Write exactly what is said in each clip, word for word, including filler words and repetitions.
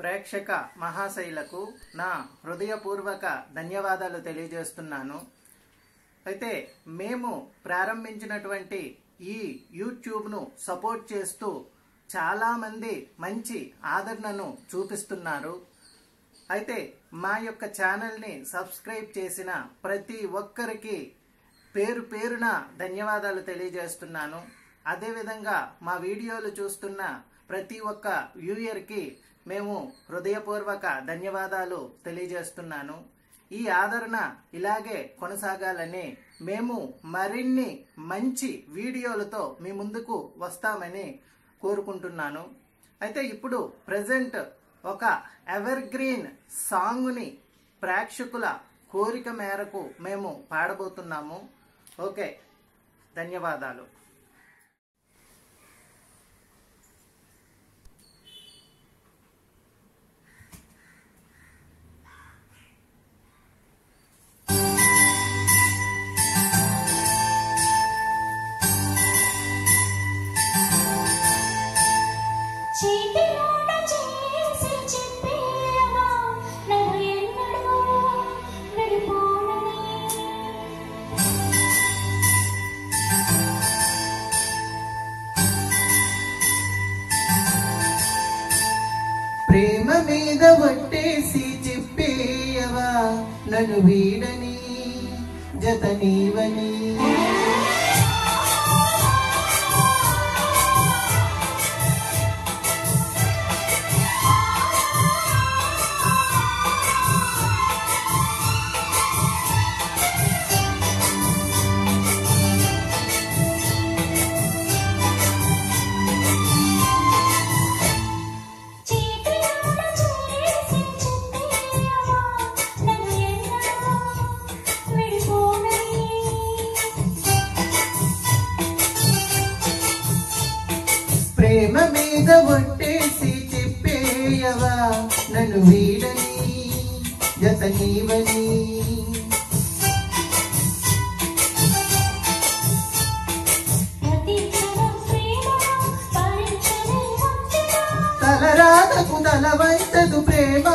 ప్రేక్షక మహాశైలకు నా హృదయపూర్వక ధన్యవాదాలు తెలియజేస్తున్నాను. అయితే మేము ప్రారంభించినటువంటి ఈ యూట్యూబ్ను సపోర్ట్ చేస్తూ చాలామంది మంచి ఆదరణను చూపిస్తున్నారు. అయితే మా యొక్క ఛానల్ని సబ్స్క్రైబ్ చేసిన ప్రతి ఒక్కరికి పేరు పేరున ధన్యవాదాలు తెలియజేస్తున్నాను. అదేవిధంగా మా వీడియోలు చూస్తున్న ప్రతి ఒక్క వ్యూయర్కి మేము హృదయపూర్వక ధన్యవాదాలు తెలియజేస్తున్నాను. ఈ ఆదరణ ఇలాగే కొనసాగాలని మేము మరిన్ని మంచి వీడియోలతో మీ ముందుకు వస్తామని కోరుకుంటున్నాను. అయితే ఇప్పుడు ప్రజెంట్ ఒక ఎవర్ గ్రీన్ సాంగ్ని ప్రేక్షకుల కోరిక మేరకు మేము పాడబోతున్నాము. ఓకే, ధన్యవాదాలు. ప్రేమ మీద వట్టేసి చెప్పేయవా నన్ను వీడని జత నీవని. ప్రేమ మీద ఒట్టేసి చెప్పేయవా నన్ను వీడని జత నీవని. తలరాగకు తల వంచదు ప్రేమ,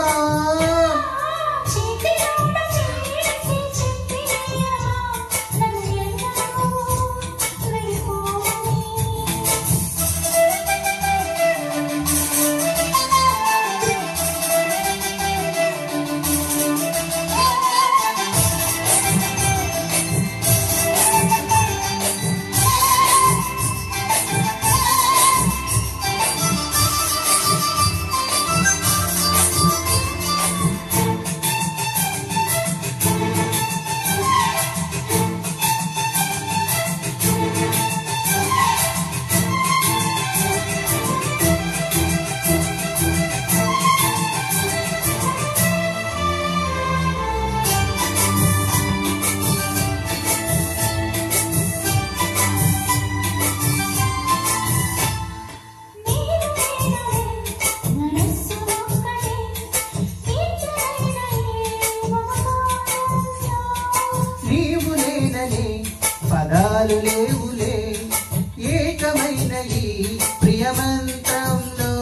నీవు లేననే పదాలు లేవులే ఏకమైన ఈ ప్రియమంత్రంలో.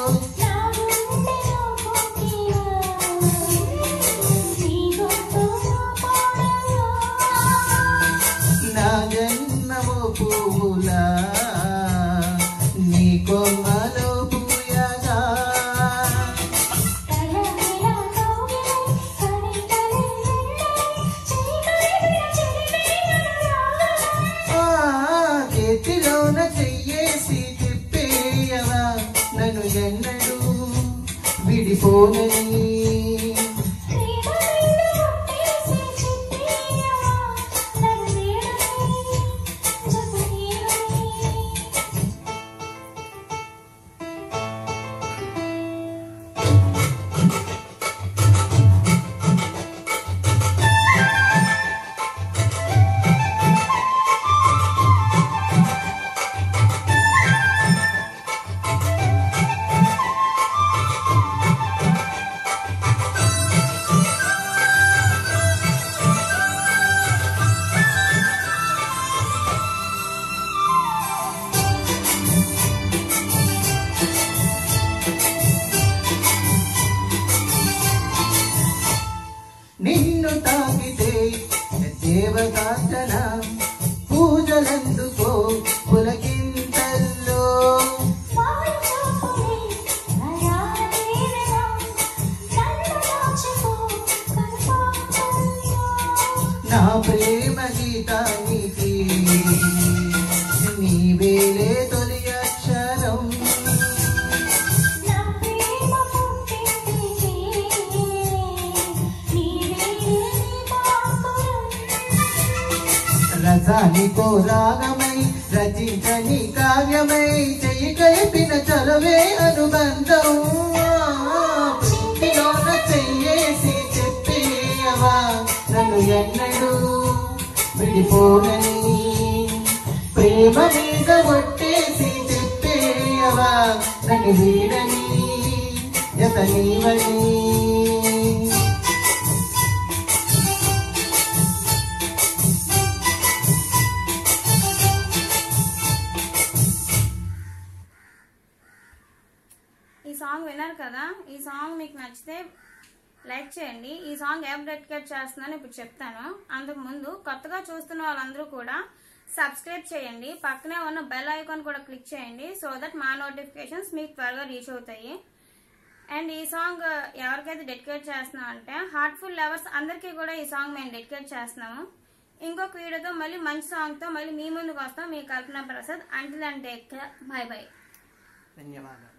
నా జన్మము పువ్వులా నీ కొమ్మలో పూయగా. చేతిలోన చెయ్యేసి చెప్పేయవా నన్ను ఎన్నడూ విడిపోనని. నా ప్రేమ గీతానికి నీవేలే తొలి అక్షరం. రసానికో రాగమై రచించని కావ్యమై చెయ్యి కలిపిన చలవే అనుబంధం. ప్రీతిలోన చెయ్యేసి చెప్పేయవా నన్ను ఎన్నడూ విడిపోనని. ప్రేమ మీద ఒట్టేసి చెప్పేయవా నన్ను వీడని జత నీవని. ఈ సాంగ్ విన్నారు కదా. ఈ సాంగ్ మీకు నచ్చితే లైక్ చేయండి. ఈ సాంగ్ ఎవరు డెడికేట్ చేస్తున్నాను ఇప్పుడు చెప్తాను. అంతకు ముందు కొత్తగా చూస్తున్న వాళ్ళందరూ కూడా సబ్స్క్రైబ్ చేయండి. పక్కనే ఉన్న బెల్ ఐకాన్ కూడా క్లిక్ చేయండి. సో దట్ మా నోటిఫికేషన్స్ మీకు త్వరగా రీచ్ అవుతాయి. అండ్ ఈ సాంగ్ ఎవరికైతే డెడికేట్ చేస్తున్నాం అంటే హార్ట్ఫుల్ లవర్స్ అందరికీ కూడా ఈ సాంగ్ మేము డెడికేట్ చేస్తున్నాము. ఇంకొక వీడియోతో మళ్ళీ మంచి సాంగ్తో మళ్ళీ మీ ముందుకు వస్తాం. మీ Kalpana Prasad. Until and take care. Bye bye. ధన్యవాదాలు.